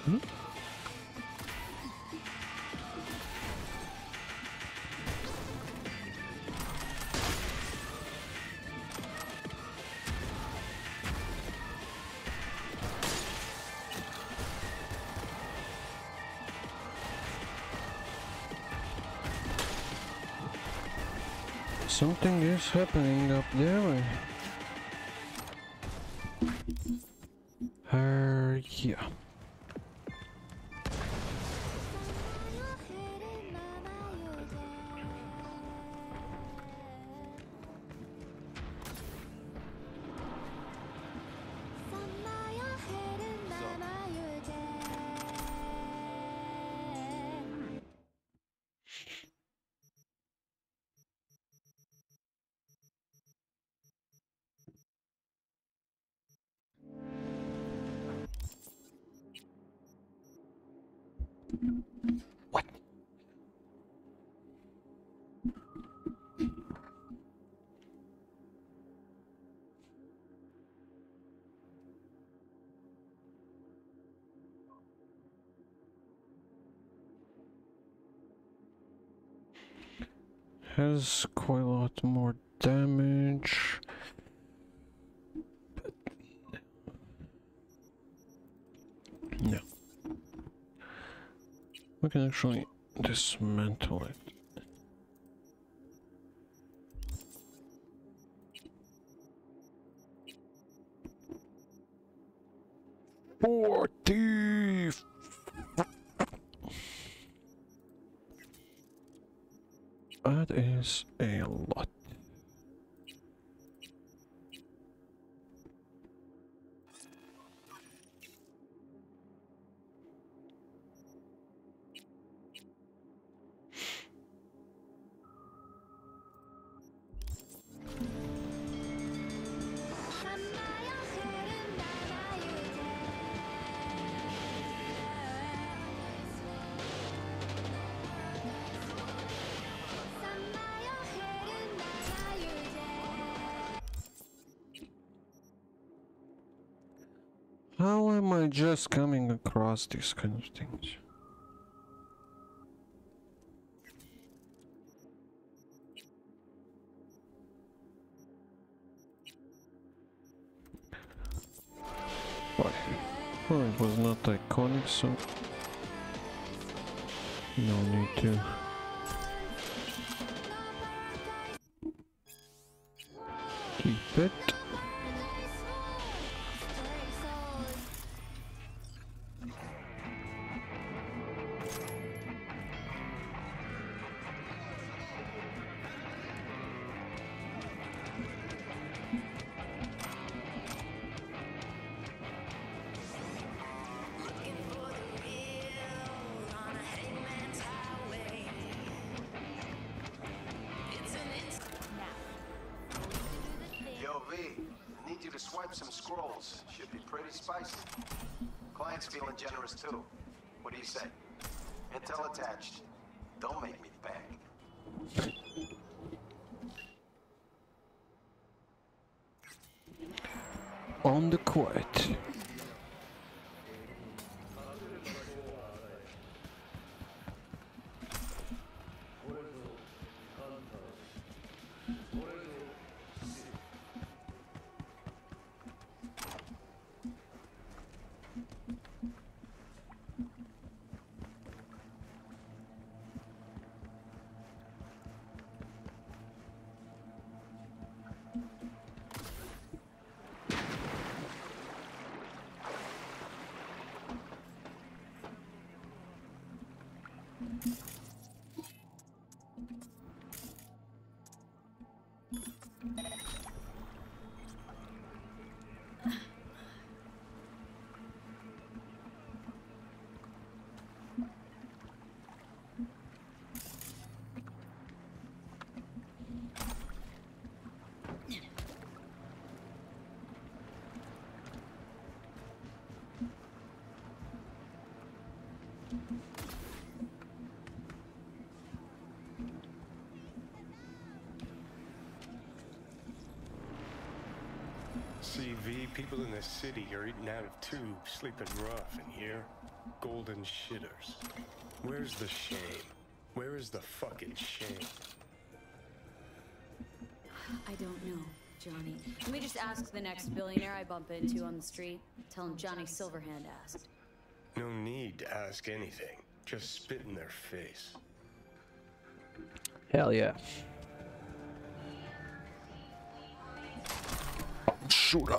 Hmm? Something is happening up there. Yeah. What? Has quite a lot more damage. No. We can actually dismantle it. That is a lot. How am I just coming across these kind of things? Why? Well, it was not iconic, so no need to. Keep it. I need you to swipe some scrolls. Should be pretty spicy. Client's feeling generous too. What do you say? Intel attached. Don't make me beg. On the quiet. V, people in this city are eating out of tubes, sleeping rough, and here, golden shitters. Where's the shame? Where is the fucking shame? I don't know, Johnny. Let me just ask the next billionaire I bump into on the street. Tell him Johnny Silverhand asked. No need to ask anything. Just spit in their face. Hell yeah. Shooter.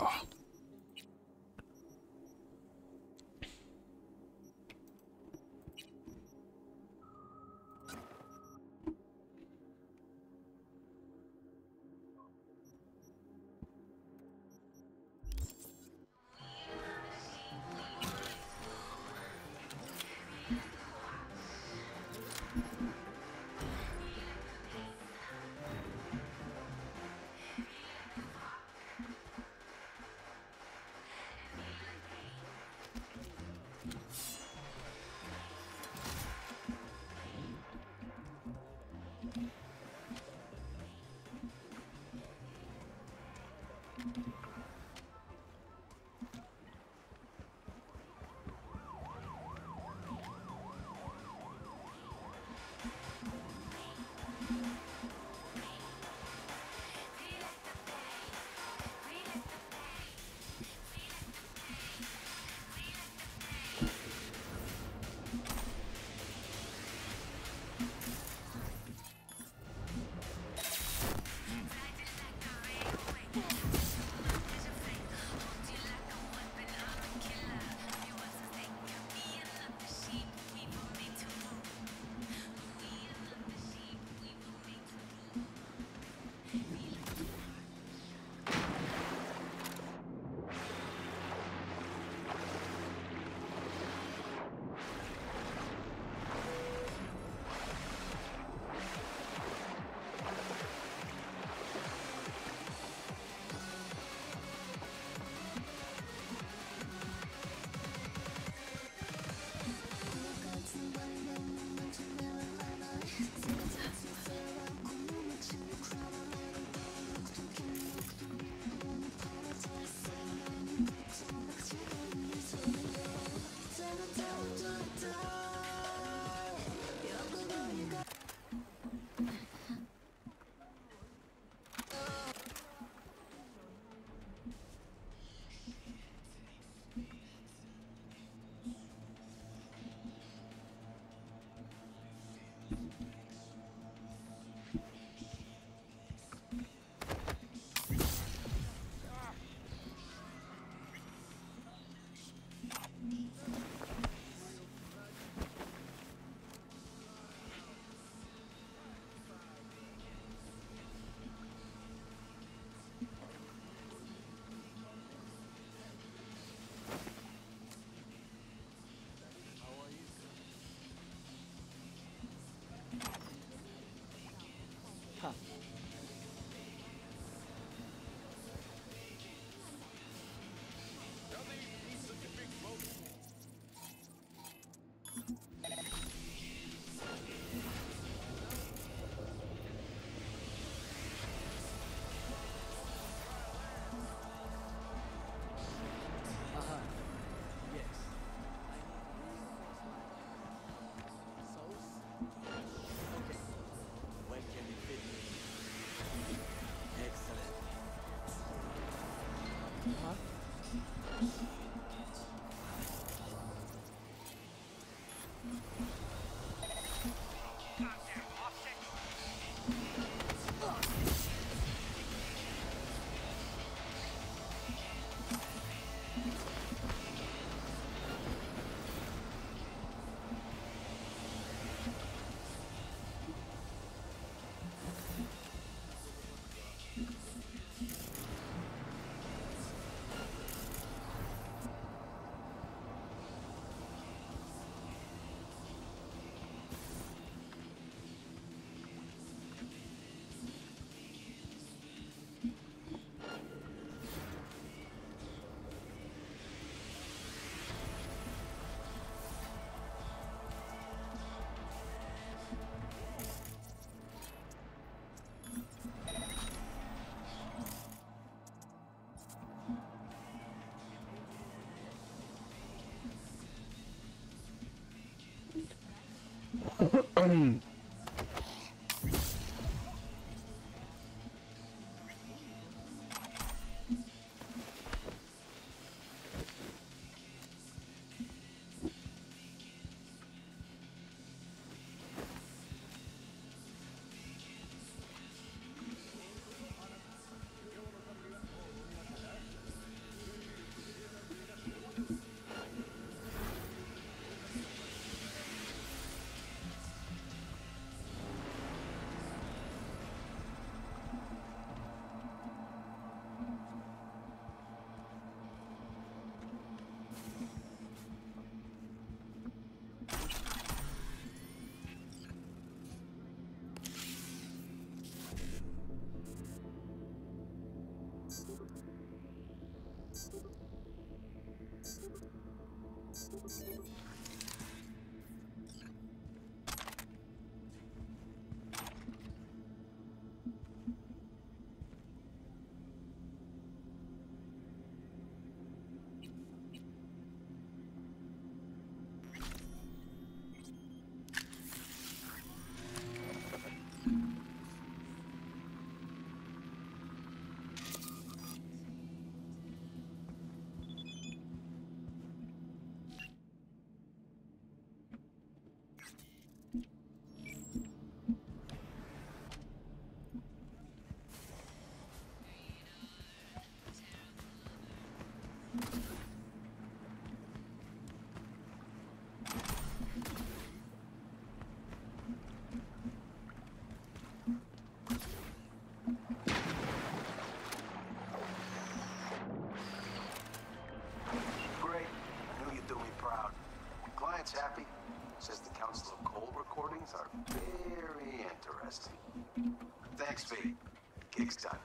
Great. I knew you'd do me proud. Client's happy. Says the Council of Cold recordings are very interesting. Thanks, V. Gig's done.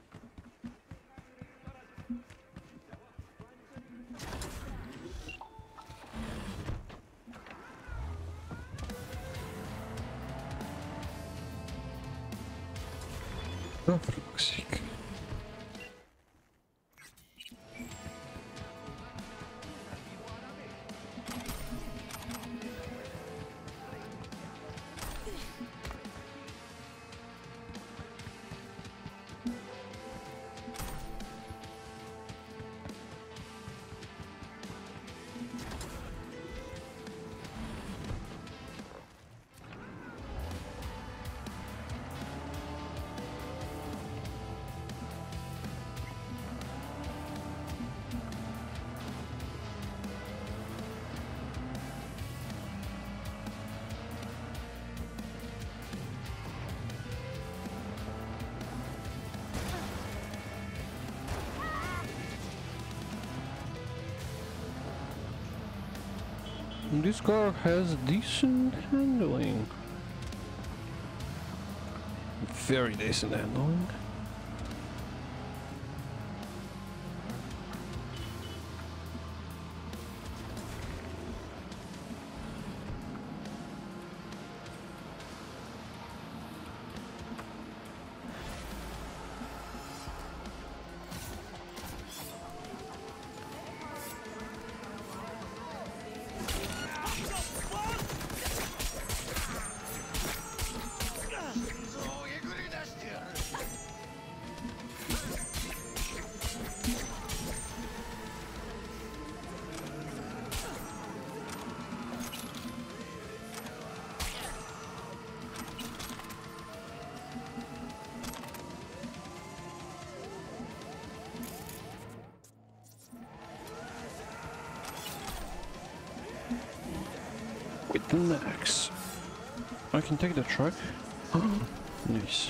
Oh, for fuck's sake. This car has decent handling. Very decent handling. With an axe. I can take the truck. Nice.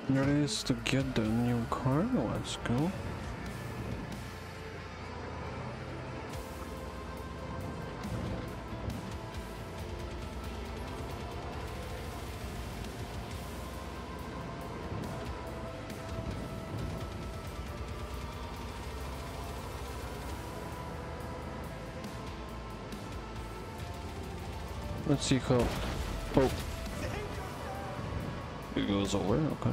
That is to get the new car. Let's go. Let's see how. Oh, it goes over. Okay.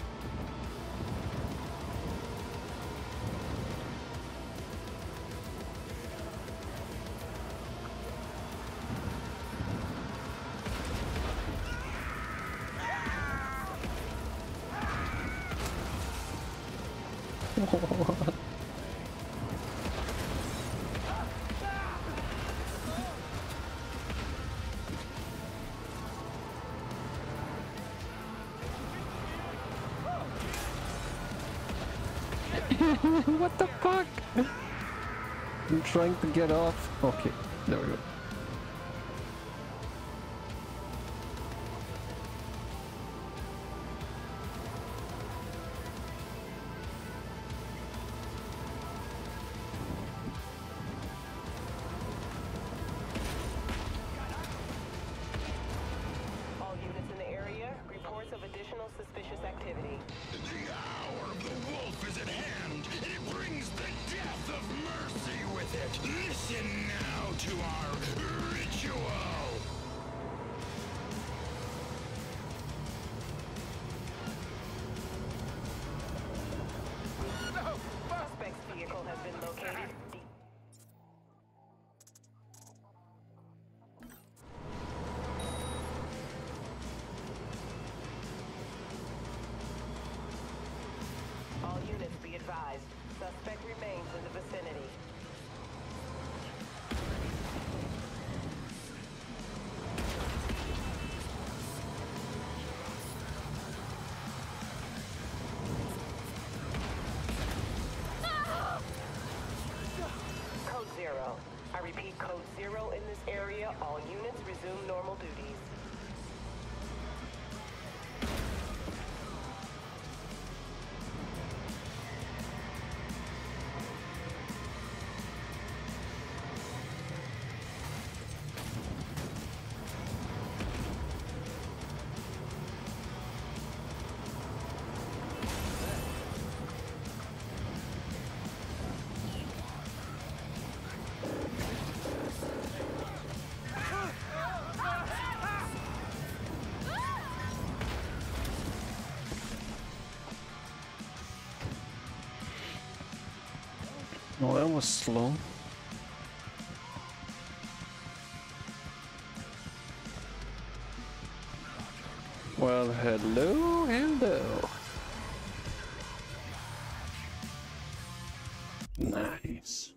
What the fuck? I'm trying to get off. Okay, there we go. All units in the area, reports of additional suspicious activity. The hour of the wolf is at hand, and it brings the death of mercy with it. Listen now to our ritual. Suspect's vehicle has been located. All units be advised. Suspect remains in the vicinity. Code 0. I repeat, code 0 in this area. All units resume normal duties. Oh, that was slow. Well, hello, hello. Nice.